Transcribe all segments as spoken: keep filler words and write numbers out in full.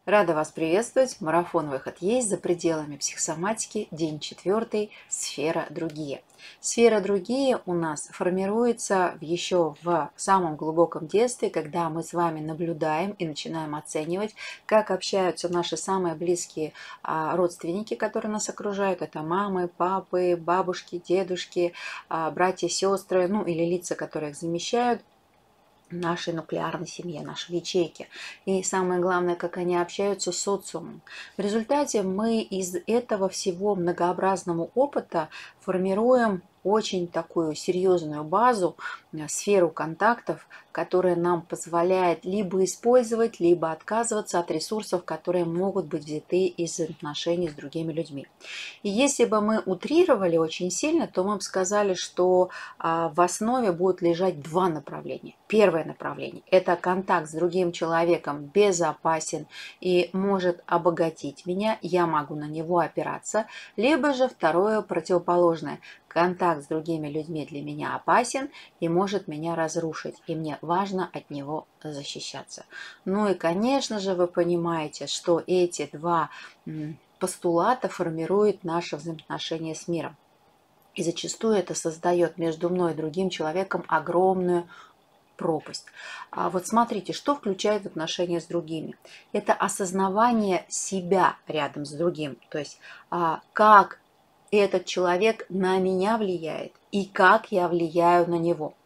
Рада вас приветствовать. Марафон «Выход есть» за пределами психосоматики. День четвертый. Сфера «Другие». Сфера «Другие» у нас формируется еще в самом глубоком детстве, когда мы с вами наблюдаем и начинаем оценивать, как общаются наши самые близкие а, родственники, которые нас окружают. Это мамы, папы, бабушки, дедушки, а, братья, сестры, ну или лица, которые их замещают. Нашей нуклеарной семье, нашей ячейки. И самое главное, как они общаются с социумом. В результате мы из этого всего многообразного опыта формируем очень такую серьезную базу, сферу контактов, которая нам позволяет либо использовать, либо отказываться от ресурсов, которые могут быть взяты из отношений с другими людьми. И если бы мы утрировали очень сильно, то мы бы сказали, что в основе будут лежать два направления. Первое направление – это контакт с другим человеком безопасен и может обогатить меня, я могу на него опираться. Либо же второе, противоположное – контакт с другими людьми для меня опасен и может меня разрушить, и мне важно от него защищаться. Ну и, конечно же, вы понимаете, что эти два постулата формируют наши взаимоотношения с миром. И зачастую это создает между мной и другим человеком огромную пропасть. А вот смотрите, что включает отношения с другими. Это осознавание себя рядом с другим. То есть а, как этот человек на меня влияет и как я влияю на него.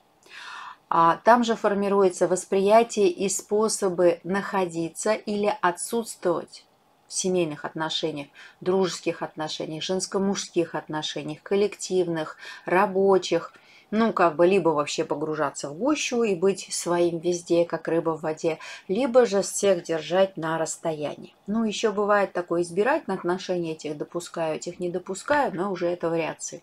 А там же формируется восприятие и способы находиться или отсутствовать в семейных отношениях, дружеских отношениях, женско-мужских отношениях, коллективных, рабочих. Ну, как бы либо вообще погружаться в гущу и быть своим везде, как рыба в воде, либо же всех держать на расстоянии. Ну, еще бывает такое избирательное отношение, этих допускаю, этих не допускаю, но уже это вариации.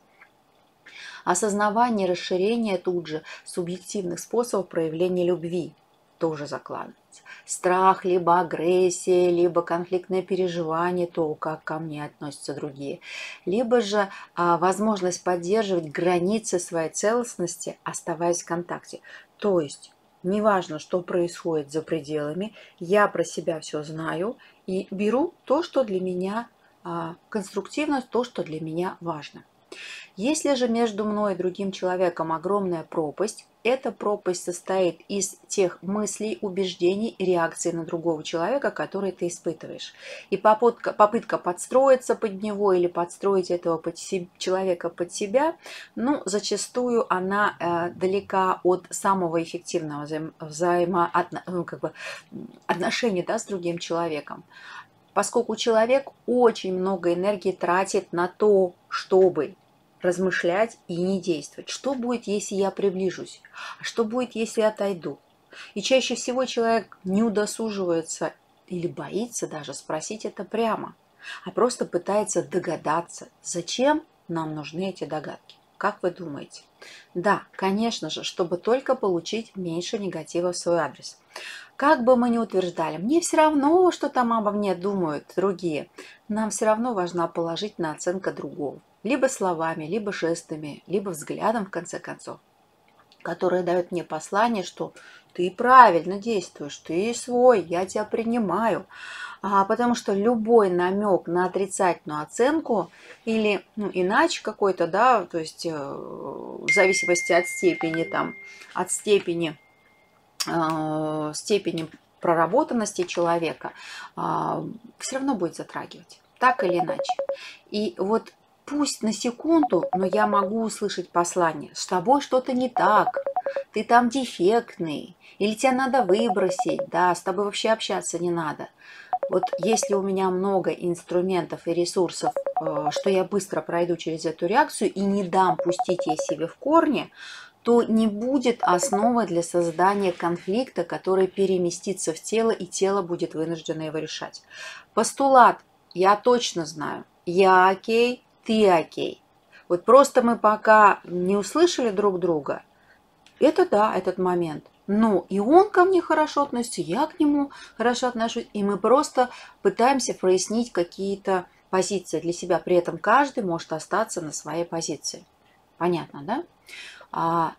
Осознавание, расширение тут же субъективных способов проявления любви тоже закладывается. Страх, либо агрессия, либо конфликтное переживание, то, как ко мне относятся другие. Либо же а, возможность поддерживать границы своей целостности, оставаясь в контакте. То есть, неважно, что происходит за пределами, я про себя все знаю и беру то, что для меня а, конструктивно, то, что для меня важно. Если же между мной и другим человеком огромная пропасть, эта пропасть состоит из тех мыслей, убеждений и реакций на другого человека, которые ты испытываешь. И попытка, попытка подстроиться под него или подстроить этого под себе, человека под себя, ну, зачастую она э, далека от самого эффективного взаим, взаимоотно, ну, как бы, отношения, да, с другим человеком. Поскольку человек очень много энергии тратит на то, чтобы размышлять и не действовать. Что будет, если я приближусь? А что будет, если я отойду? И чаще всего человек не удосуживается или боится даже спросить это прямо, а просто пытается догадаться, зачем нам нужны эти догадки. Как вы думаете? Да, конечно же, чтобы только получить меньше негатива в свой адрес. Как бы мы ни утверждали, мне все равно, что там обо мне думают другие, нам все равно важна положительная оценка другого. Либо словами, либо жестами, либо взглядом, в конце концов, которое дает мне послание, что ты правильно действуешь, ты свой, я тебя принимаю. А, потому что любой намек на отрицательную оценку или ну, иначе какой-то, да, то есть э, в зависимости от степени, там, от степени, э, степени проработанности человека, э, все равно будет затрагивать, так или иначе. И вот пусть на секунду, но я могу услышать послание. С тобой что-то не так. Ты там дефектный. Или тебя надо выбросить. Да, с тобой вообще общаться не надо. Вот если у меня много инструментов и ресурсов, что я быстро пройду через эту реакцию и не дам пустить ей себе в корни, то не будет основы для создания конфликта, который переместится в тело, и тело будет вынуждено его решать. Постулат «я точно знаю», «я окей», ты окей. Вот просто мы пока не услышали друг друга, это да, этот момент. Ну, и он ко мне хорошо относится, я к нему хорошо отношусь, и мы просто пытаемся прояснить какие-то позиции для себя. При этом каждый может остаться на своей позиции. Понятно, да? А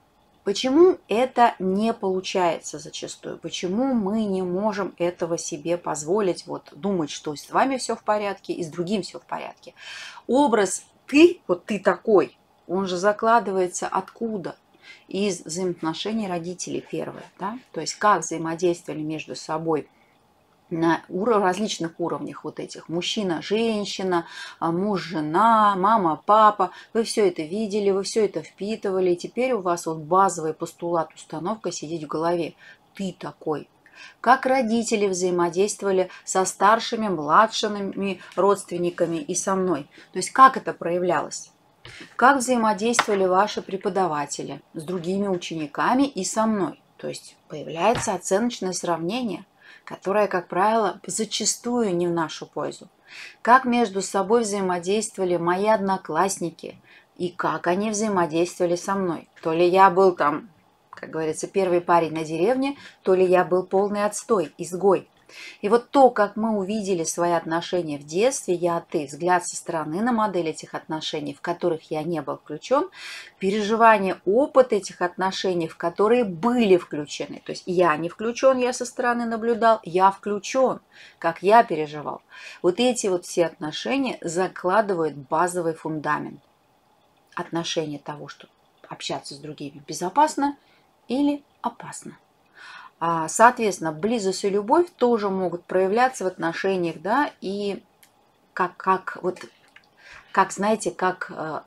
Почему это не получается зачастую? Почему мы не можем этого себе позволить, вот думать, что с вами все в порядке и с другим все в порядке? Образ «ты», вот «ты такой», он же закладывается откуда? Из взаимоотношений родителей первое, да? То есть как взаимодействовали между собой на уров... различных уровнях вот этих. Мужчина, женщина, муж, жена, мама, папа. Вы все это видели, вы все это впитывали. И теперь у вас вот базовый постулат, установка сидит в голове. Ты такой. Как родители взаимодействовали со старшими, младшими родственниками и со мной. То есть как это проявлялось. Как взаимодействовали ваши преподаватели с другими учениками и со мной. То есть появляется оценочное сравнение, которая, как правило, зачастую не в нашу пользу. Как между собой взаимодействовали мои одноклассники и как они взаимодействовали со мной. То ли я был там, как говорится, первый парень на деревне, то ли я был полный отстой, изгой. И вот то, как мы увидели свои отношения в детстве, я, ты, взгляд со стороны на модель этих отношений, в которых я не был включен, переживание, опыт этих отношений, в которые были включены. То есть я не включен, я со стороны наблюдал, я включен, как я переживал. Вот эти вот все отношения закладывают базовый фундамент. Отношения того, что общаться с другими безопасно или опасно. Соответственно, близость и любовь тоже могут проявляться в отношениях, да, и как, как, вот, как знаете, как э,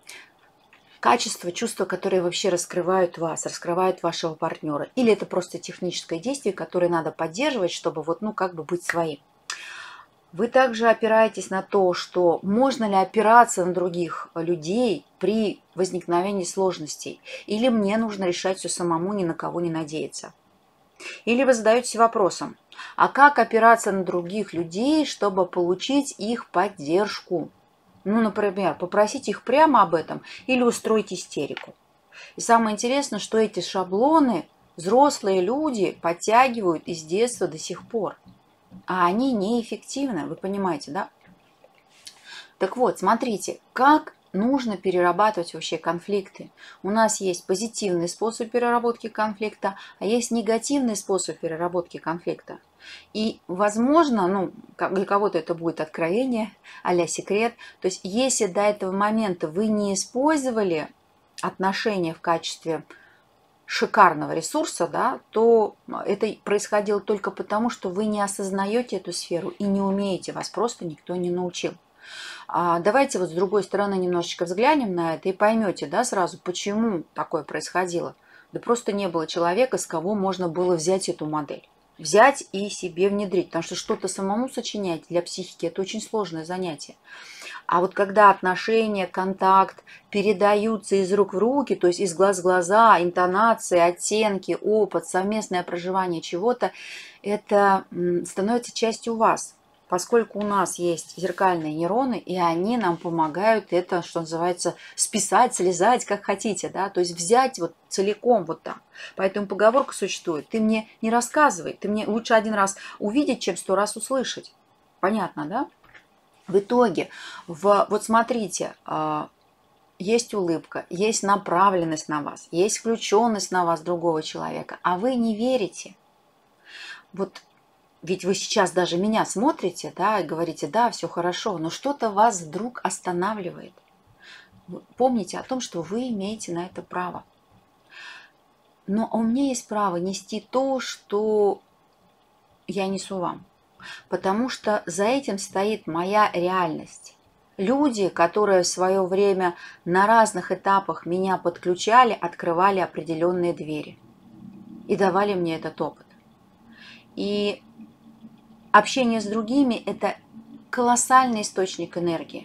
качество, чувства, которые вообще раскрывают вас, раскрывают вашего партнера. Или это просто техническое действие, которое надо поддерживать, чтобы вот, ну, как бы быть своим. Вы также опираетесь на то, что можно ли опираться на других людей при возникновении сложностей, или мне нужно решать все самому, ни на кого не надеяться. Или вы задаетесь вопросом, а как опираться на других людей, чтобы получить их поддержку? Ну, например, попросить их прямо об этом или устроить истерику. И самое интересное, что эти шаблоны взрослые люди подтягивают из детства до сих пор. А они неэффективны, вы понимаете, да? Так вот, смотрите, как нужно перерабатывать вообще конфликты. У нас есть позитивный способ переработки конфликта, а есть негативный способ переработки конфликта. И, возможно, ну, для кого-то это будет откровение, а-ля секрет. То есть, если до этого момента вы не использовали отношения в качестве шикарного ресурса, да, то это происходило только потому, что вы не осознаете эту сферу и не умеете, вас просто никто не научил. А давайте вот с другой стороны немножечко взглянем на это и поймете, да, сразу, почему такое происходило. Да просто не было человека, с кого можно было взять эту модель. Взять и себе внедрить, потому что что-то самому сочинять для психики – это очень сложное занятие. А вот когда отношения, контакт передаются из рук в руки, то есть из глаз в глаза, интонации, оттенки, опыт, совместное проживание чего-то, это становится частью вас. Поскольку у нас есть зеркальные нейроны, и они нам помогают это, что называется, списать, слезать, как хотите, да, то есть взять вот целиком вот так. Поэтому поговорка существует: ты мне не рассказывай, ты мне лучше один раз увидеть, чем сто раз услышать. Понятно, да? В итоге, в, вот смотрите, есть улыбка, есть направленность на вас, есть включенность на вас другого человека, а вы не верите. Вот. Ведь вы сейчас даже меня смотрите, да, и говорите, да, все хорошо, но что-то вас вдруг останавливает. Помните о том, что вы имеете на это право. Но у меня есть право нести то, что я несу вам. Потому что за этим стоит моя реальность. Люди, которые в свое время на разных этапах меня подключали, открывали определенные двери и давали мне этот опыт. И общение с другими – это колоссальный источник энергии.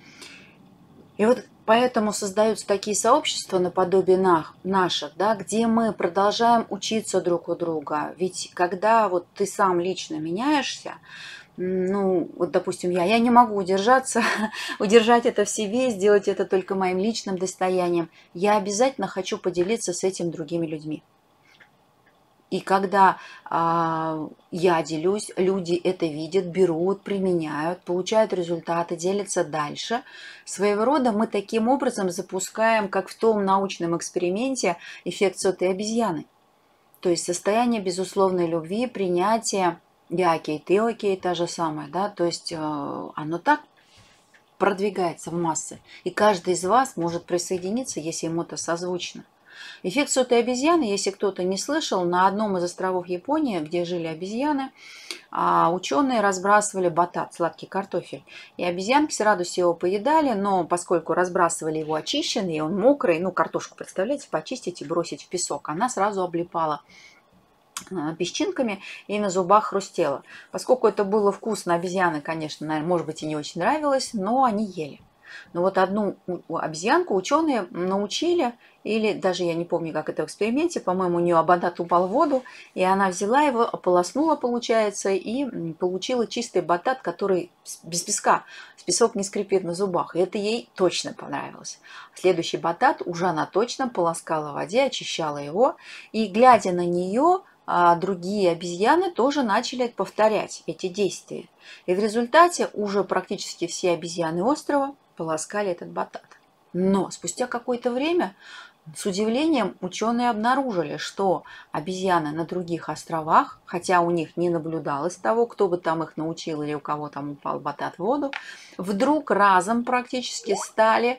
И вот поэтому создаются такие сообщества наподобие наших, да, где мы продолжаем учиться друг у друга. Ведь когда вот ты сам лично меняешься, ну, вот, допустим, я, я не могу удержаться, удержать это в себе, сделать это только моим личным достоянием. Я обязательно хочу поделиться с этим другими людьми. И когда а, я делюсь, люди это видят, берут, применяют, получают результаты, делятся дальше. Своего рода мы таким образом запускаем, как в том научном эксперименте, эффект сотой обезьяны. То есть состояние безусловной любви, принятия, я окей, ты окей, та же самая, да, то есть э, оно так продвигается в массы. И каждый из вас может присоединиться, если ему это созвучно. Эффект сотой обезьяны, если кто-то не слышал, на одном из островов Японии, где жили обезьяны, ученые разбрасывали батат, сладкий картофель. И обезьянки с радостью его поедали, но поскольку разбрасывали его очищенный, он мокрый, ну картошку, представляете, почистить и бросить в песок, она сразу облипала песчинками и на зубах хрустела. Поскольку это было вкусно, обезьяны, конечно, наверное, может быть, и не очень нравилось, но они ели. Но вот одну обезьянку ученые научили, или даже я не помню, как это в эксперименте, по-моему, у нее батат упал в воду, и она взяла его, ополоснула, получается, и получила чистый батат, который без песка, песок не скрипит на зубах. И это ей точно понравилось. Следующий батат уже она точно полоскала в воде, очищала его, и глядя на нее, а другие обезьяны тоже начали повторять эти действия. И в результате уже практически все обезьяны острова полоскали этот батат. Но спустя какое-то время с удивлением ученые обнаружили, что обезьяны на других островах, хотя у них не наблюдалось того, кто бы там их научил или у кого там упал батат в воду, вдруг разом практически стали,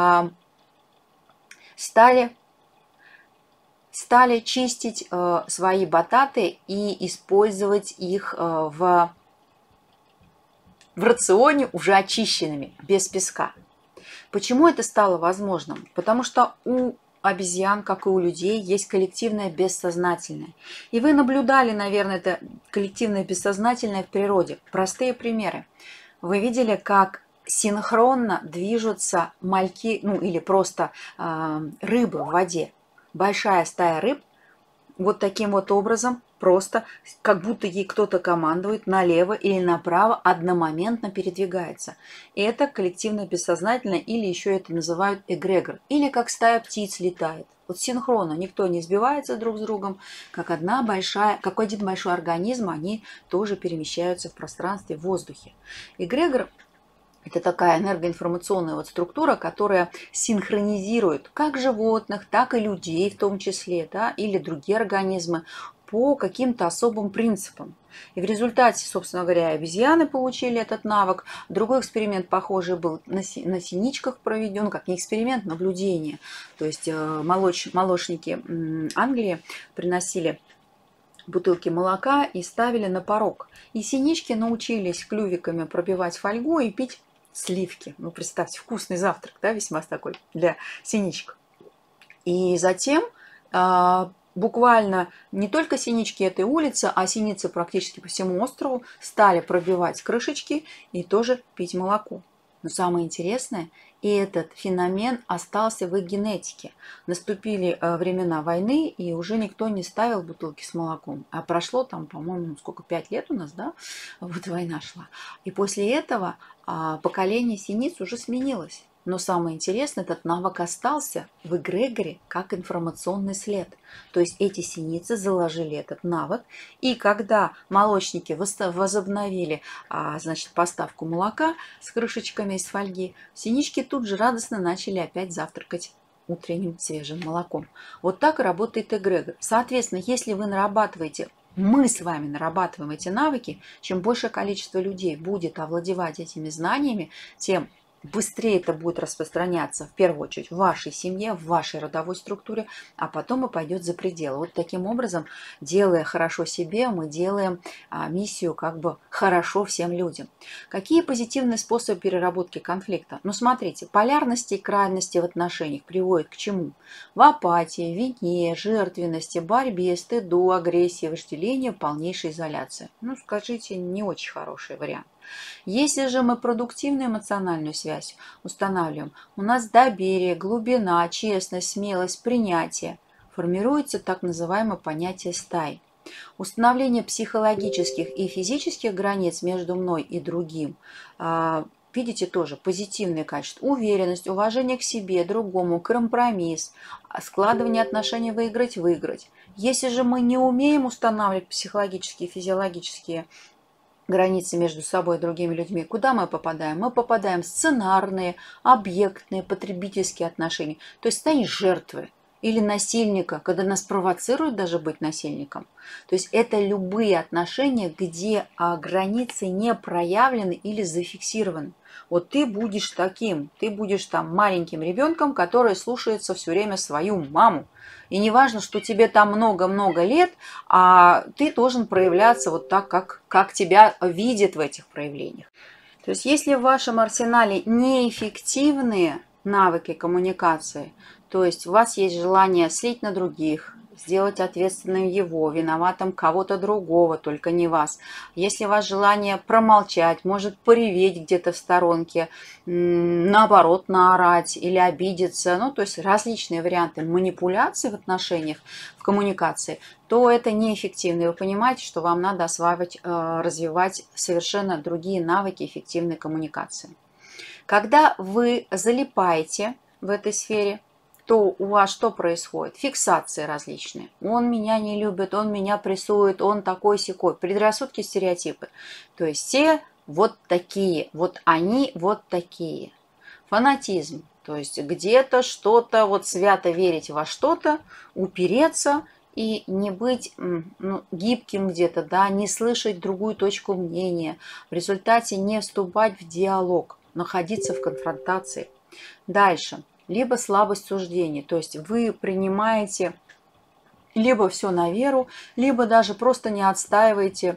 стали стали чистить э, свои бататы и использовать их э, в, в рационе уже очищенными, без песка. Почему это стало возможным? Потому что у обезьян, как и у людей, есть коллективное бессознательное. И вы наблюдали, наверное, это коллективное бессознательное в природе. Простые примеры. Вы видели, как синхронно движутся мальки, ну или просто э, рыбы в воде. Большая стая рыб вот таким вот образом, просто как будто ей кто-то командует, налево или направо одномоментно передвигается. И это коллективное бессознательное, или еще это называют эгрегор, или как стая птиц летает. Вот синхронно, никто не сбивается друг с другом, как одна большая, как один большой организм, они тоже перемещаются в пространстве, в воздухе. Эгрегор — это такая энергоинформационная вот структура, которая синхронизирует как животных, так и людей в том числе, да, или другие организмы по каким-то особым принципам. И в результате, собственно говоря, обезьяны получили этот навык. Другой эксперимент похожий был на синичках проведен, как не эксперимент, наблюдение. То есть молоч, молочники Англии приносили бутылки молока и ставили на порог. И синички научились клювиками пробивать фольгу и пить сливки. Ну, представьте, вкусный завтрак, да, весьма такой для синичек. И затем а, буквально не только синички этой улицы, а синицы практически по всему острову стали пробивать крышечки и тоже пить молоко. Но самое интересное, и этот феномен остался в их генетике. Наступили времена войны, и уже никто не ставил бутылки с молоком. А прошло там, по-моему, сколько, пять лет у нас, да, вот война шла. И после этого поколение синиц уже сменилось. Но самое интересное, этот навык остался в эгрегоре как информационный след. То есть эти синицы заложили этот навык, и когда молочники возобновили значит, поставку молока с крышечками из фольги, синички тут же радостно начали опять завтракать утренним свежим молоком. Вот так и работает эгрегор. Соответственно, если вы нарабатываете, мы с вами нарабатываем эти навыки, чем большее количество людей будет овладевать этими знаниями, тем быстрее это будет распространяться, в первую очередь, в вашей семье, в вашей родовой структуре, а потом и пойдет за пределы. Вот таким образом, делая хорошо себе, мы делаем а, миссию как бы хорошо всем людям. Какие позитивные способы переработки конфликта? Ну, смотрите, полярности и крайности в отношениях приводят к чему? В апатии, вине, жертвенности, борьбе, стыду, агрессии, вожделению, полнейшей изоляции. Ну, скажите, не очень хороший вариант. Если же мы продуктивную эмоциональную связь устанавливаем, у нас доверие, глубина, честность, смелость, принятие, формируется так называемое понятие стаи. Установление психологических и физических границ между мной и другим, видите, тоже позитивные качества, уверенность, уважение к себе, другому, компромисс, складывание отношений выиграть-выиграть. Если же мы не умеем устанавливать психологические, физиологические границы между собой и другими людьми, куда мы попадаем? Мы попадаем в сценарные, объектные, потребительские отношения. То есть станешь жертвой или насильника, когда нас провоцируют даже быть насильником. То есть это любые отношения, где а, границы не проявлены или зафиксированы. Вот ты будешь таким, ты будешь там маленьким ребенком, который слушается все время свою маму. И не важно, что тебе там много-много лет, а ты должен проявляться вот так, как, как тебя видят в этих проявлениях. То есть если в вашем арсенале неэффективные навыки коммуникации, то есть у вас есть желание слить на других, сделать ответственным его, виноватым кого-то другого, только не вас. Если у вас желание промолчать, может пореветь где-то в сторонке, наоборот, наорать или обидеться, ну, то есть различные варианты манипуляций в отношениях, в коммуникации, то это неэффективно. И вы понимаете, что вам надо осваивать, развивать совершенно другие навыки эффективной коммуникации. Когда вы залипаете в этой сфере, то у вас что происходит? Фиксации различные. Он меня не любит, он меня прессует, он такой-сякой. Предрассудки, стереотипы. То есть все вот такие, вот они вот такие. Фанатизм. То есть где-то что-то, вот свято верить во что-то, упереться и не быть ну, гибким где-то, да, не слышать другую точку мнения. В результате не вступать в диалог, находиться в конфронтации. Дальше. Либо слабость суждений, то есть вы принимаете либо все на веру, либо даже просто не отстаиваете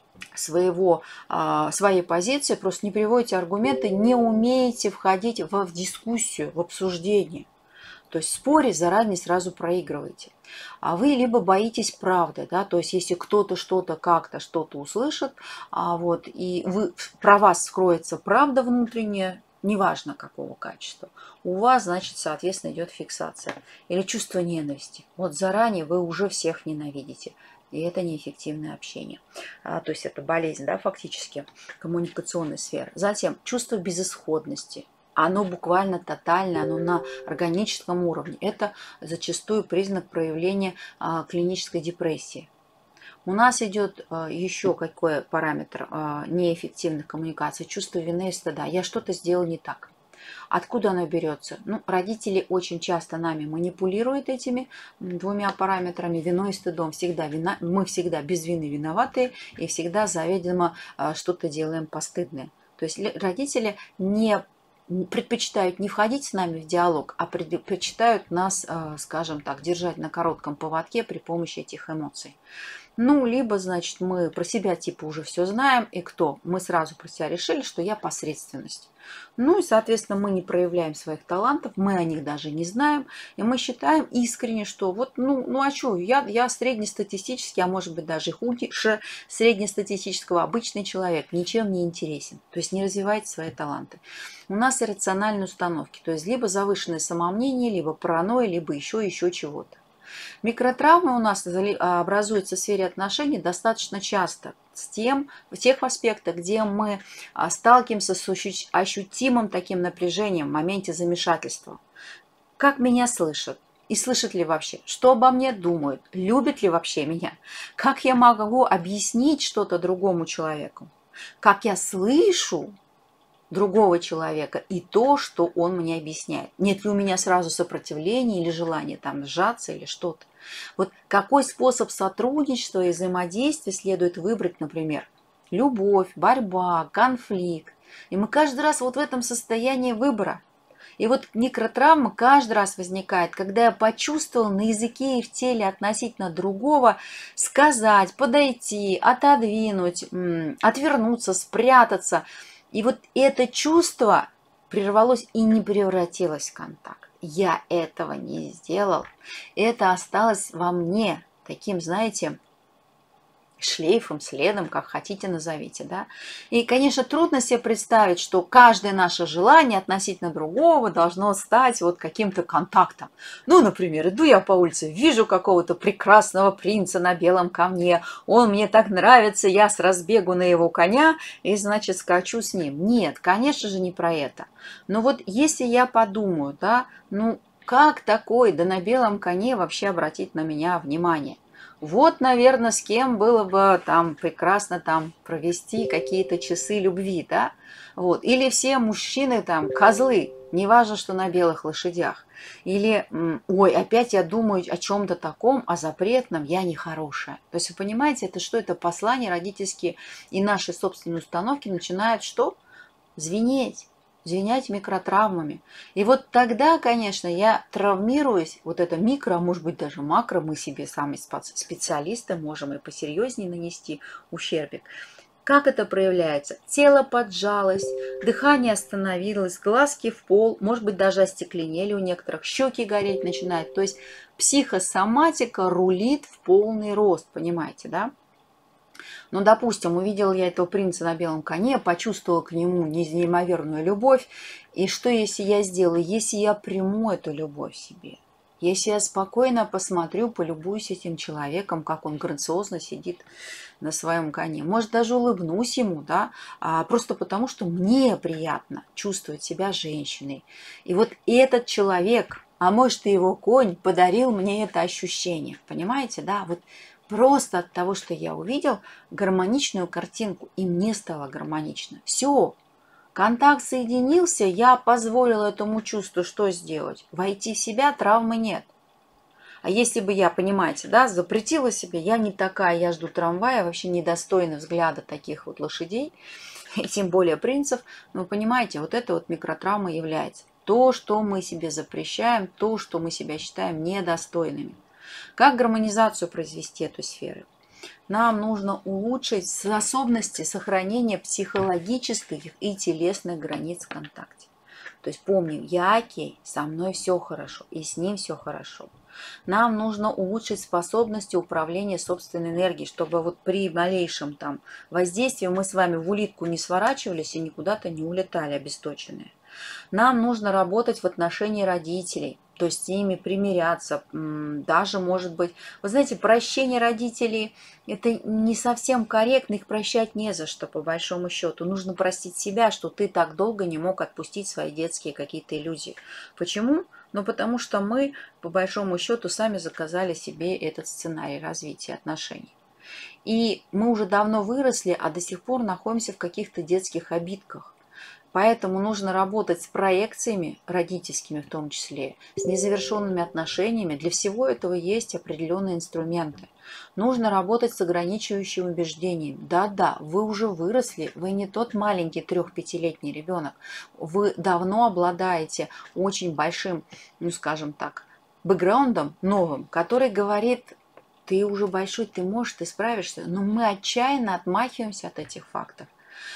своего, своей позиции, просто не приводите аргументы, не умеете входить в, в дискуссию, в обсуждение. То есть в споре заранее сразу проигрываете. А вы либо боитесь правды, да, то есть если кто-то что-то как-то что-то услышит, а вот, и вы, про вас скроется правда внутренняя, неважно какого качества, у вас, значит, соответственно, идет фиксация. Или чувство ненависти. Вот заранее вы уже всех ненавидите. И это неэффективное общение. А, то есть это болезнь, да, фактически, коммуникационной сферы. Затем чувство безысходности. Оно буквально тотальное, оно на органическом уровне. Это зачастую признак проявления а, клинической депрессии. У нас идет а, еще какой параметр а, неэффективных коммуникаций? Чувство вины и стыда. Я что-то сделал не так. Откуда оно берется? Ну, родители очень часто нами манипулируют этими двумя параметрами, виной и стыдом. Всегда вина, мы всегда без вины виноватые и всегда заведомо а, что-то делаем постыдное. То есть родители не предпочитают не входить с нами в диалог, а предпочитают нас, скажем так, держать на коротком поводке при помощи этих эмоций. Ну, либо, значит, мы про себя типа уже все знаем, и кто? Мы сразу про себя решили, что я посредственность. Ну и, соответственно, мы не проявляем своих талантов, мы о них даже не знаем, и мы считаем искренне, что вот, ну, ну а что, я, я среднестатистический, а может быть даже худше среднестатистического обычный человек, ничем не интересен, то есть не развивает свои таланты. У нас иррациональные установки, то есть либо завышенное самомнение, либо паранойя, либо еще, еще чего-то. Микротравмы у нас образуются в сфере отношений достаточно часто, с тем, в тех аспектах, где мы сталкиваемся с ощутимым таким напряжением в моменте замешательства. Как меня слышат? И слышат ли вообще? Что обо мне думают? Любят ли вообще меня? Как я могу объяснить что-то другому человеку? Как я слышу другого человека и то, что он мне объясняет. Нет ли у меня сразу сопротивления или желания там сжаться или что-то. Вот какой способ сотрудничества и взаимодействия следует выбрать, например, любовь, борьба, конфликт. И мы каждый раз вот в этом состоянии выбора. И вот микротравма каждый раз возникает, когда я почувствовал на языке и в теле относительно другого сказать, подойти, отодвинуть, отвернуться, спрятаться. И вот это чувство прервалось и не превратилось в контакт. Я этого не сделал. Это осталось во мне таким, знаете, шлейфом, следом, как хотите назовите, да. И, конечно, трудно себе представить, что каждое наше желание относительно другого должно стать вот каким-то контактом. Ну, например, иду я по улице, вижу какого-то прекрасного принца на белом коне, он мне так нравится, я с разбегу на его коня и, значит, скачу с ним. Нет, конечно же, не про это. Но вот если я подумаю, да, ну, как такой, да на белом коне вообще обратить на меня внимание? Вот, наверное, с кем было бы там прекрасно там провести какие-то часы любви, да? Вот. Или все мужчины там козлы, не важно, что на белых лошадях. Или, ой, опять я думаю о чем-то таком, о запретном, я нехорошая. То есть вы понимаете, это что? Это послания родительские и наши собственные установки начинают что? Звенеть. Звенять микротравмами. И вот тогда, конечно, я травмируюсь, вот это микро, а может быть даже макро, мы себе сами специалисты можем и посерьезнее нанести ущербик. Как это проявляется? Тело поджалось, дыхание остановилось, глазки в пол, может быть, даже остекленели у некоторых, щеки гореть начинают. То есть психосоматика рулит в полный рост, понимаете, да? Ну, допустим, увидела я этого принца на белом коне, почувствовала к нему неимоверную любовь. И что, если я сделаю? Если я приму эту любовь в себе, если я спокойно посмотрю, полюбуюсь этим человеком, как он грациозно сидит на своем коне, может, даже улыбнусь ему, да, а просто потому, что мне приятно чувствовать себя женщиной. И вот этот человек, а может, и его конь, подарил мне это ощущение. Понимаете, да? Вот просто от того, что я увидел гармоничную картинку, и мне стало гармонично. Все, контакт соединился, я позволила этому чувству что сделать? Войти в себя, травмы нет. А если бы я, понимаете, да, запретила себе, я не такая, я жду трамвая, вообще недостойна взгляда таких вот лошадей, и тем более принцев, но вы понимаете, вот это вот микротравма является. То, что мы себе запрещаем, то, что мы себя считаем недостойными. Как гармонизацию произвести эту сферу? Нам нужно улучшить способности сохранения психологических и телесных границ в контакте. То есть помним, я окей, со мной все хорошо, и с ним все хорошо. Нам нужно улучшить способности управления собственной энергией, чтобы вот при малейшем там воздействии мы с вами в улитку не сворачивались и никуда-то не улетали обесточенные. Нам нужно работать в отношении родителей, то есть с ними примиряться, даже, может быть, вы знаете, прощение родителей – это не совсем корректно, их прощать не за что, по большому счету. Нужно простить себя, что ты так долго не мог отпустить свои детские какие-то иллюзии. Почему? Ну, потому что мы, по большому счету, сами заказали себе этот сценарий развития отношений. И мы уже давно выросли, а до сих пор находимся в каких-то детских обидках. Поэтому нужно работать с проекциями, родительскими в том числе, с незавершенными отношениями. Для всего этого есть определенные инструменты. Нужно работать с ограничивающими убеждениями. Да-да, вы уже выросли, вы не тот маленький трех-пятилетний ребенок. Вы давно обладаете очень большим, ну скажем так, бэкграундом новым, который говорит: ты уже большой, ты можешь, ты справишься. Но мы отчаянно отмахиваемся от этих фактов.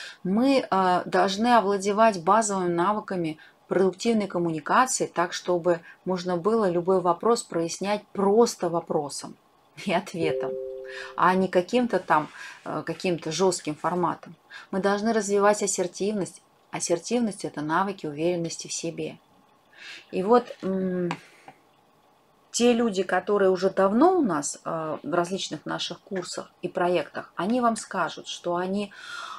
Мы э, должны овладевать базовыми навыками продуктивной коммуникации, так, чтобы можно было любой вопрос прояснять просто вопросом и ответом, а не каким-то там, э, каким-то жестким форматом. Мы должны развивать ассертивность. Ассертивность – это навыки уверенности в себе. И вот м- те люди, которые уже давно у нас э, в различных наших курсах и проектах, они вам скажут, что они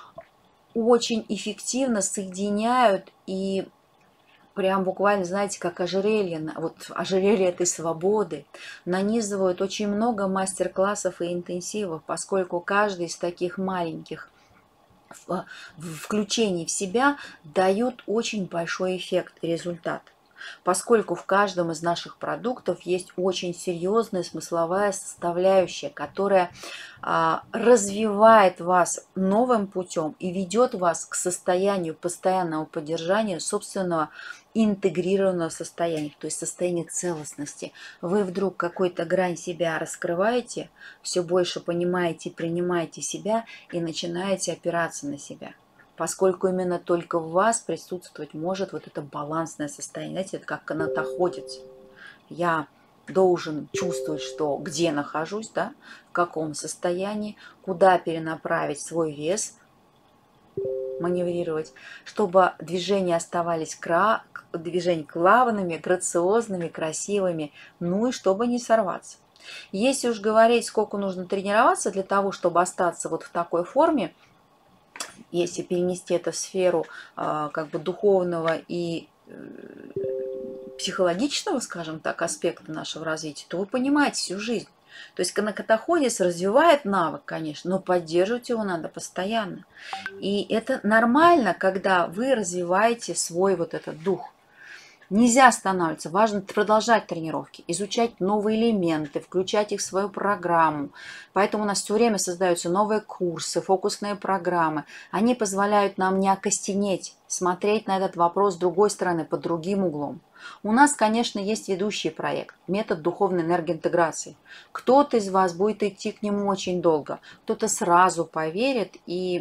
очень эффективно соединяют и прям буквально, знаете, как ожерелье, вот ожерелье этой свободы, нанизывают очень много мастер-классов и интенсивов, поскольку каждый из таких маленьких включений в себя дают очень большой эффект и результат. Поскольку в каждом из наших продуктов есть очень серьезная смысловая составляющая, которая а, развивает вас новым путем и ведет вас к состоянию постоянного поддержания собственного интегрированного состояния, то есть состояния целостности. Вы вдруг какую-то грань себя раскрываете, все больше понимаете, принимаете себя и начинаете опираться на себя. Поскольку именно только в вас присутствовать может вот это балансное состояние. Знаете, это как канатоходец. Я должен чувствовать, что где нахожусь, да, в каком состоянии, куда перенаправить свой вес, маневрировать, чтобы движения оставались кра... движения плавными, грациозными, красивыми, ну и чтобы не сорваться. Если уж говорить, сколько нужно тренироваться для того, чтобы остаться вот в такой форме, если перенести это в сферу э, как бы духовного и э, психологичного, скажем так, аспекта нашего развития, то вы понимаете всю жизнь. То есть канатоходец развивает навык, конечно, но поддерживать его надо постоянно. И это нормально, когда вы развиваете свой вот этот дух. Нельзя останавливаться, важно продолжать тренировки, изучать новые элементы, включать их в свою программу. Поэтому у нас все время создаются новые курсы, фокусные программы. Они позволяют нам не окостенеть, смотреть на этот вопрос с другой стороны, под другим углом. У нас, конечно, есть ведущий проект, метод духовной энергоинтеграции. Кто-то из вас будет идти к нему очень долго, кто-то сразу поверит и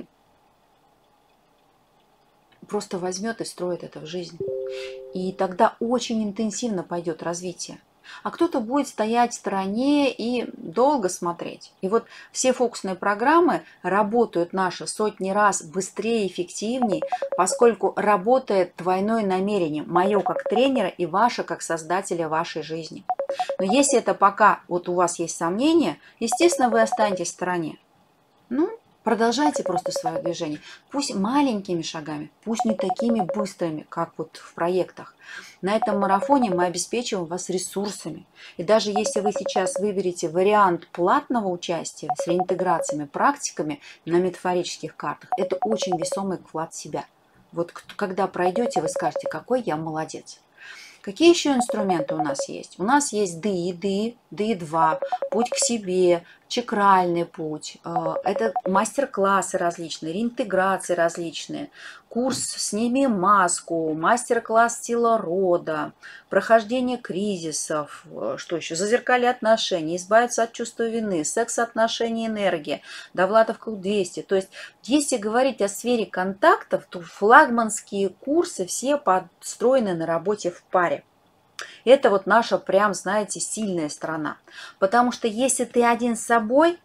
просто возьмет и строит это в жизнь. И тогда очень интенсивно пойдет развитие. А кто-то будет стоять в стороне и долго смотреть. И вот все фокусные программы работают наши сотни раз быстрее и эффективнее, поскольку работает двойное намерение, мое как тренера и ваше как создателя вашей жизни. Но если это пока вот у вас есть сомнения, естественно, вы останетесь в стороне. Ну, продолжайте просто свое движение. Пусть маленькими шагами, пусть не такими быстрыми, как вот в проектах. На этом марафоне мы обеспечиваем вас ресурсами. И даже если вы сейчас выберете вариант платного участия с реинтеграциями, практиками на метафорических картах, это очень весомый вклад в себя. Вот когда пройдете, вы скажете, какой я молодец. Какие еще инструменты у нас есть? У нас есть ди, ди, ди два, путь к себе, чакральный путь. Это мастер-классы различные, реинтеграции различные, курс «Сними маску», мастер-класс «Сила рода», прохождение кризисов, что еще? Зазеркалье отношений, избавиться от чувства вины, секс, отношения, энергия, Довлатов Круг двести. То есть, если говорить о сфере контактов, то флагманские курсы все построены на работе в паре. Это вот наша, прям, знаете, сильная сторона. Потому что если ты один с собой,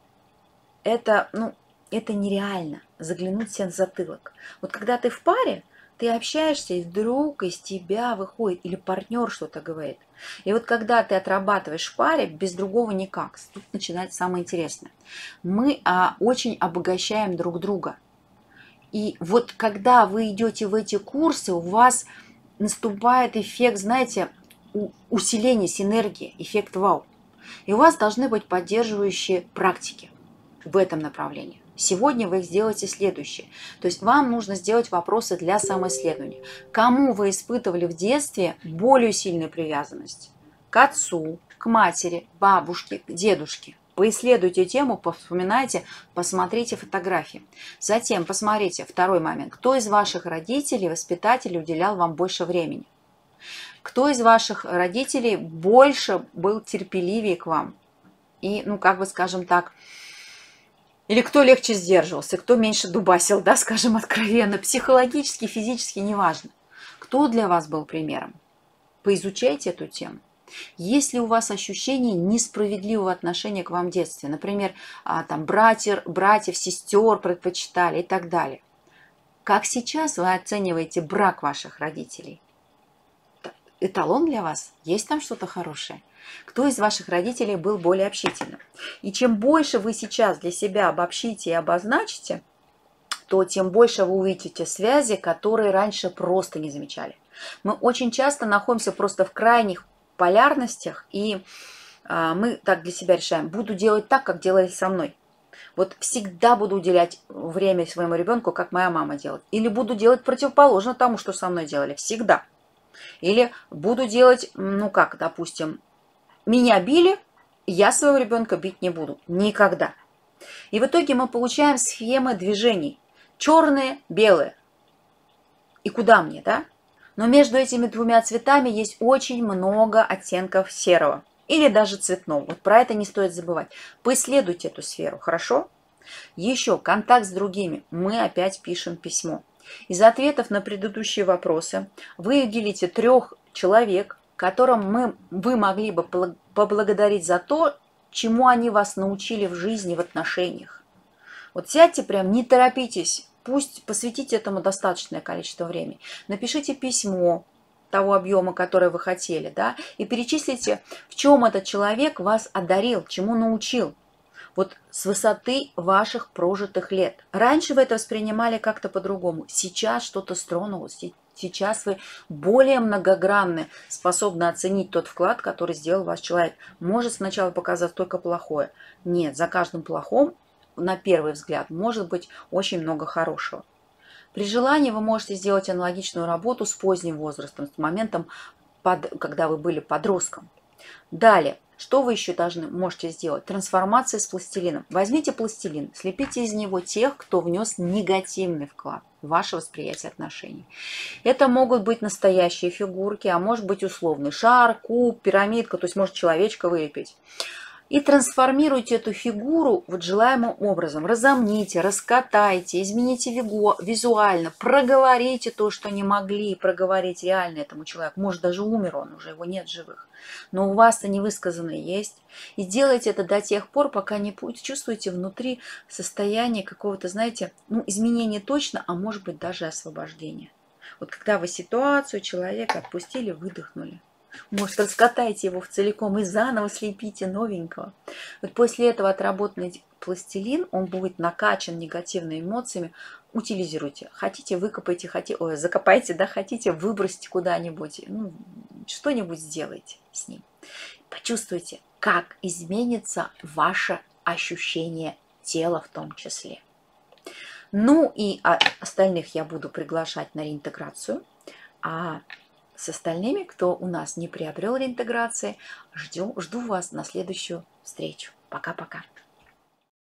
это, ну, это нереально заглянуть себе в затылок. Вот когда ты в паре, ты общаешься, и вдруг из тебя выходит, или партнер что-то говорит. И вот когда ты отрабатываешь в паре, без другого никак. Тут начинается самое интересное. Мы а, очень обогащаем друг друга. И вот когда вы идете в эти курсы, у вас наступает эффект, знаете, усиления синергии, эффект вау. И у вас должны быть поддерживающие практики в этом направлении. Сегодня вы их сделаете следующее. То есть вам нужно сделать вопросы для самоисследования. Кому вы испытывали в детстве более сильную привязанность? К отцу, к матери, бабушке, к дедушке. Поисследуйте тему, повспоминайте, посмотрите фотографии. Затем посмотрите, второй момент. Кто из ваших родителей, воспитателей уделял вам больше времени? Кто из ваших родителей больше был терпеливее к вам? И, ну, как бы, скажем так, или кто легче сдерживался, кто меньше дубасил, да, скажем откровенно, психологически, физически, неважно. Кто для вас был примером? Поизучайте эту тему. Есть ли у вас ощущение несправедливого отношения к вам в детстве? Например, там, братьев, братьев, сестер предпочитали и так далее. Как сейчас вы оцениваете брак ваших родителей? Эталон для вас? Есть там что-то хорошее? Кто из ваших родителей был более общительным? И чем больше вы сейчас для себя обобщите и обозначите, то тем больше вы увидите связи, которые раньше просто не замечали. Мы очень часто находимся просто в крайних полярностях, и а, мы так для себя решаем, буду делать так, как делали со мной. Вот всегда буду уделять время своему ребенку, как моя мама делает. Или буду делать противоположно тому, что со мной делали. Всегда. Или буду делать, ну как, допустим, меня били, я своего ребенка бить не буду. Никогда. И в итоге мы получаем схемы движений. Черные, белые. И куда мне, да? Но между этими двумя цветами есть очень много оттенков серого. Или даже цветного. Вот про это не стоит забывать. Поисследуйте эту сферу, хорошо? Еще контакт с другими. Мы опять пишем письмо. Из ответов на предыдущие вопросы вы уделите трех человек, которым мы, вы могли бы поблагодарить за то, чему они вас научили в жизни, в отношениях. Вот сядьте прям, не торопитесь, пусть посвятите этому достаточное количество времени. Напишите письмо того объема, который вы хотели, да, и перечислите, в чем этот человек вас одарил, чему научил. Вот с высоты ваших прожитых лет. Раньше вы это воспринимали как-то по-другому. Сейчас что-то стронулось. сейчас вы более многогранны, способны оценить тот вклад, который сделал ваш человек. Может сначала показаться только плохое. Нет, за каждым плохом, на первый взгляд, может быть очень много хорошего. При желании вы можете сделать аналогичную работу с поздним возрастом, с моментом, под, когда вы были подростком. Далее, что вы еще должны, можете сделать? Трансформация с пластилином. Возьмите пластилин, слепите из него тех, кто внес негативный вклад в ваше восприятие отношений. Это могут быть настоящие фигурки, а может быть условный шар, куб, пирамидка, то есть может человечка вылепить. И трансформируйте эту фигуру вот желаемым образом. Разомните, раскатайте, измените визуально, проговорите то, что не могли проговорить реально этому человеку. Может, даже умер он, уже его нет живых. Но у вас-то невысказанное есть. И делайте это до тех пор, пока не чувствуете внутри состояние какого-то, знаете, ну, изменения точно, а может быть даже освобождения. Вот когда вы ситуацию человека отпустили, выдохнули. Может, раскатайте его в целиком и заново слепите новенького. Вот после этого отработанный пластилин, он будет накачан негативными эмоциями. Утилизируйте. Хотите, выкопайте, хотите, ой, закопайте, да, хотите, выбросьте куда-нибудь. Ну, что-нибудь сделайте с ним. Почувствуйте, как изменится ваше ощущение тела в том числе. Ну и остальных я буду приглашать на реинтеграцию. А с остальными, кто у нас не приобрел реинтеграции, жду, жду вас на следующую встречу. Пока-пока.